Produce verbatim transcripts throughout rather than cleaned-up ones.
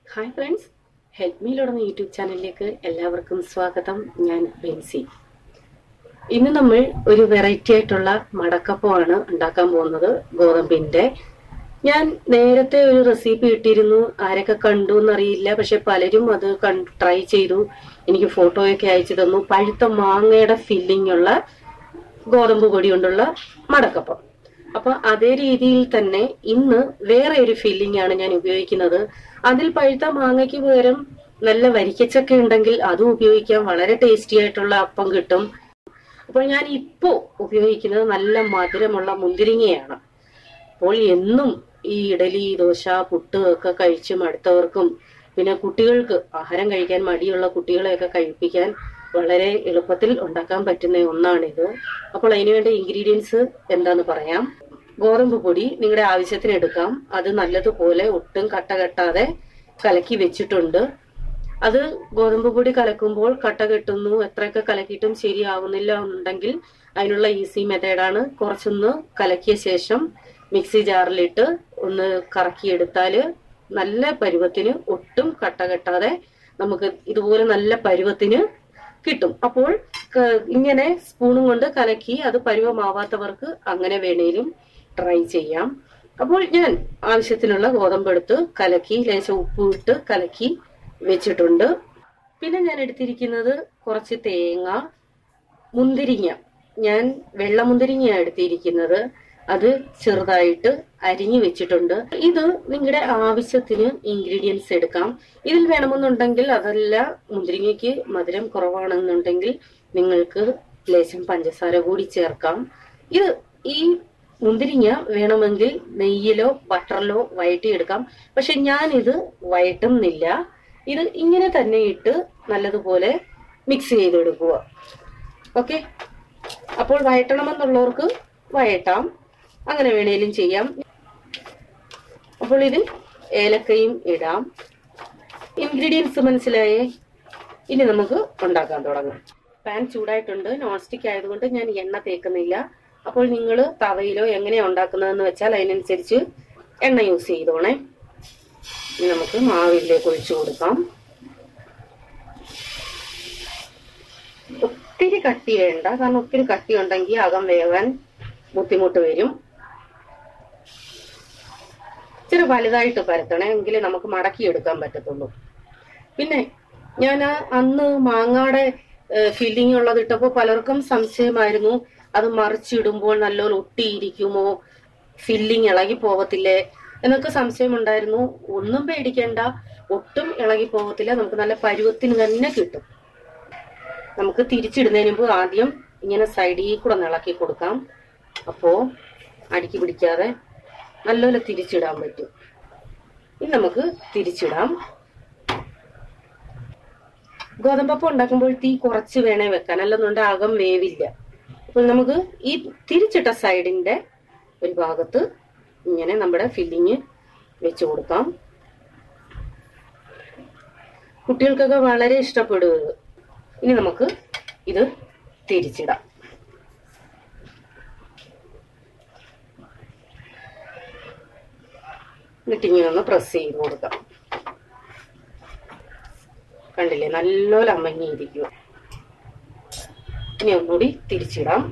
Hi friends, help me lord എന്ന YouTube ചാനലിലേക്ക് എല്ലാവർക്കും സ്വാഗതം. ഞാൻ ബെൻസി. ഇന്ന് നമ്മൾ ഒരു വെറൈറ്റി ആയിട്ടുള്ള മടക്കപ്പമാണ് ഉണ്ടാക്കാൻ പോകുന്നത്, ഗോതമ്പിന്റെ. ഞാൻ നേരത്തെ ഒരു റെസിപ്പി ഇട്ടിരുന്നു, ആരൊക്കെ കണ്ടു എന്നറിയില്ല. പക്ഷെ പലരും അത് ട്രൈ ചെയ്തു, എനിക്ക് ഫോട്ടോയൊക്കെ അയച്ചു തന്നു. പഴുത്ത മാങ്ങയുടെ ഫില്ലിംഗ് ഉള്ള ഗോതമ്പ് പൊടി കൊണ്ടുള്ള മടക്കപ്പം. അപ്പൊ അതേ രീതിയിൽ തന്നെ ഇന്ന് വേറെ ഒരു ഫില്ലിംഗ് ആണ് ഞാൻ ഉപയോഗിക്കുന്നത്. അതിൽ പഴുത്ത മാങ്ങയ്ക്ക് പകരം നല്ല വരിക്കച്ചക്ക ഉണ്ടെങ്കിൽ അതും ഉപയോഗിക്കാം. വളരെ ടേസ്റ്റി ആയിട്ടുള്ള അപ്പം കിട്ടും. അപ്പോൾ ഞാൻ ഇപ്പോ ഉപയോഗിക്കുന്നത് നല്ല മധുരമുള്ള മുന്തിരിങ്ങയാണ്. അപ്പോൾ എന്നും ഈ ഇഡലി, ദോശ, പുട്ട് ഒക്കെ കഴിച്ച് മടുത്തവർക്കും പിന്നെ കുട്ടികൾക്ക് ആഹാരം കഴിക്കാൻ മടിയുള്ള കുട്ടികളെയൊക്കെ കഴിപ്പിക്കാൻ വളരെ എളുപ്പത്തിൽ ഉണ്ടാക്കാൻ പറ്റുന്ന ഒന്നാണിത്. അപ്പോൾ അതിനുവേണ്ട ഇൻഗ്രീഡിയൻസ് എന്താന്ന് പറയാം. ഗോതമ്പ് പൊടി നിങ്ങളുടെ ആവശ്യത്തിന് എടുക്കാം. അത് നല്ലതുപോലെ ഒട്ടും കട്ട കെട്ടാതെ കലക്കി വെച്ചിട്ടുണ്ട്. അത് ഗോതമ്പ് പൊടി കലക്കുമ്പോൾ കട്ട കെട്ടുന്നു, എത്രയൊക്കെ കലക്കിയിട്ടും ശരിയാവുന്നില്ല എന്നുണ്ടെങ്കിൽ അതിനുള്ള ഈസി മെത്തേഡാണ്. കുറച്ചൊന്ന് കലക്കിയ ശേഷം മിക്സി ജാറിലിട്ട് ഒന്ന് കറക്കിയെടുത്താല് നല്ല പരുവത്തിന്, ഒട്ടും കട്ട കെട്ടാതെ നമുക്ക് ഇതുപോലെ നല്ല പരുവത്തിന് കിട്ടും. അപ്പോൾ ഇങ്ങനെ സ്പൂണും കൊണ്ട് കലക്കി, അത് പരുവമാവാത്തവർക്ക് അങ്ങനെ വേണേലും ട്രൈ ചെയ്യാം. അപ്പോൾ ഞാൻ ആവശ്യത്തിനുള്ള ഗോതമ്പെടുത്ത് കലക്കി ലേശം ഉപ്പ് ഇട്ട് കലക്കി വെച്ചിട്ടുണ്ട്. പിന്നെ ഞാൻ എടുത്തിരിക്കുന്നത് കുറച്ച് തേങ്ങ, മുന്തിരിങ്ങ. ഞാൻ വെള്ള മുന്തിരിങ്ങയാണ് എടുത്തിരിക്കുന്നത്. അത് ചെറുതായിട്ട് അരിഞ്ഞു വെച്ചിട്ടുണ്ട്. ഇത് നിങ്ങളുടെ ആവശ്യത്തിന് ഇൻഗ്രീഡിയൻസ് എടുക്കാം. ഇതിൽ വേണമെന്നുണ്ടെങ്കിൽ, അതല്ല മുന്തിരിങ്ങയ്ക്ക് മധുരം കുറവാണെന്നുണ്ടെങ്കിൽ നിങ്ങൾക്ക് ലേശം പഞ്ചസാര കൂടി ചേർക്കാം. ഇത് ഈ മുന്തിരിങ്ങ വേണമെങ്കിൽ നെയ്യിലോ ബട്ടറിലോ വഴറ്റിയെടുക്കാം. പക്ഷെ ഞാനിത് വഴറ്റുന്നില്ല. ഇത് ഇങ്ങനെ തന്നെ ഇട്ട് നല്ലതുപോലെ മിക്സ് ചെയ്തെടുക്കുക. ഓക്കെ, അപ്പോൾ വഴറ്റണമെന്നുള്ളവർക്ക് വഴറ്റാം, അങ്ങനെ വേണേലും ചെയ്യാം. അപ്പോൾ ഇതിൽ ഏലക്കയും ഇടാം. ഇൻഗ്രീഡിയൻസ് മനസ്സിലായേ? ഇനി നമുക്ക് ഉണ്ടാക്കാൻ തുടങ്ങാം. പാൻ ചൂടായിട്ടുണ്ട്. നോൺ സ്റ്റിക്ക് ആയതുകൊണ്ട് ഞാൻ എണ്ണ തേക്കുന്നില്ല. അപ്പോൾ നിങ്ങൾ തവയിലോ എങ്ങനെയാ ഉണ്ടാക്കുന്നതെന്ന് വെച്ചാൽ അതിനനുസരിച്ച് എണ്ണ യൂസ് ചെയ്തോണേ. ഇനി നമുക്ക് മാവിലേക്ക് ഒഴിച്ചു കൊടുക്കാം. ഒത്തിരി കട്ടി വേണ്ട, കാരണം ഒത്തിരി കട്ടി ഉണ്ടെങ്കിൽ അകം വേവാൻ ബുദ്ധിമുട്ട് വരും. ഇച്ചിരി വലുതായിട്ട് പരത്തണേ, എങ്കിലേ നമുക്ക് മടക്കി എടുക്കാൻ പറ്റത്തുള്ളൂ. പിന്നെ ഞാൻ അന്ന് മാങ്ങയുടെ ഫില്ലിംഗ് ഉള്ളത് ഇട്ടപ്പോൾ പലർക്കും സംശയമായിരുന്നു, അത് മറിച്ചിടുമ്പോൾ നല്ലോണം ഒട്ടിയിരിക്കുമോ, ഫില്ലിംഗ് ഇളകി പോകത്തില്ലേ എന്നൊക്കെ സംശയമുണ്ടായിരുന്നു. ഒന്നും പേടിക്കേണ്ട, ഒട്ടും ഇളകി പോകത്തില്ല. നമുക്ക് നല്ല പരുവത്തിന് തന്നെ കിട്ടും. നമുക്ക് തിരിച്ചിടുന്നതിന് മുമ്പ് ആദ്യം ഇങ്ങനെ സൈഡിൽ കൂടെ ഇളക്കി കൊടുക്കാം. അപ്പോ അടുക്കി പിടിക്കാതെ നല്ലപോലെ തിരിച്ചിടാൻ പറ്റും. ഇനി നമുക്ക് തിരിച്ചിടാം. ഗോതമ്പപ്പം ഉണ്ടാക്കുമ്പോൾ തീ കുറച്ച് വേണേ വെക്കാൻ, അല്ലെന്നുണ്ട് അകം വേവില്ല. അപ്പോൾ നമുക്ക് ഈ തിരിച്ചിട്ട സൈഡിന്റെ ഒരു ഭാഗത്ത് ഇങ്ങനെ നമ്മുടെ ഫില്ലിങ് വെച്ച് കൊടുക്കാം. കുട്ടികൾക്കൊക്കെ വളരെ ഇഷ്ടപ്പെടും ഇത്. ഇനി നമുക്ക് ഇത് തിരിച്ചിടാം. എന്നിട്ട് ഇങ്ങനെ ഒന്ന് പ്രസ് ചെയ്ത് കൊടുക്കാം. കണ്ടില്ലേ, നല്ലോണം അമങ്ങിയിരിക്കുക. ഇനി ഒന്നുകൂടി തിരിച്ചിടാം.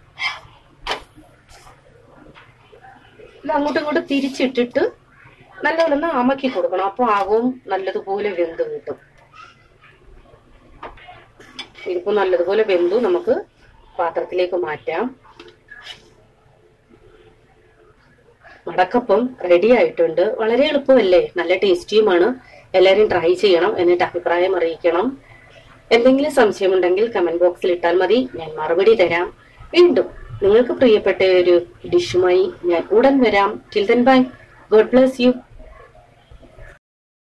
ഇത് അങ്ങോട്ടും ഇങ്ങോട്ടും തിരിച്ചിട്ടിട്ട് നല്ലപോലെ ഒന്ന് അമക്കി കൊടുക്കണം. അപ്പൊ ആകവും നല്ലതുപോലെ വെന്ത് കിട്ടും. ഇതിപ്പോ നല്ലതുപോലെ വെന്തു. നമുക്ക് പാത്രത്തിലേക്ക് മാറ്റാം. മടക്കപ്പം റെഡി ആയിട്ടുണ്ട്. വളരെ എളുപ്പമല്ലേ, നല്ല ടേസ്റ്റിയുമാണ്. എല്ലാവരും ട്രൈ ചെയ്യണം, എന്നിട്ട് അഭിപ്രായം അറിയിക്കണം. എന്തെങ്കിലും സംശയമുണ്ടെങ്കിൽ കമന്റ് ബോക്സിൽ ഇട്ടാൽ മതി, ഞാൻ മറുപടി തരാം. വീണ്ടും നിങ്ങൾക്ക് പ്രിയപ്പെട്ട ഒരു ഡിഷുമായി ഞാൻ ഉടൻ വരാം. Till then bye, God bless U.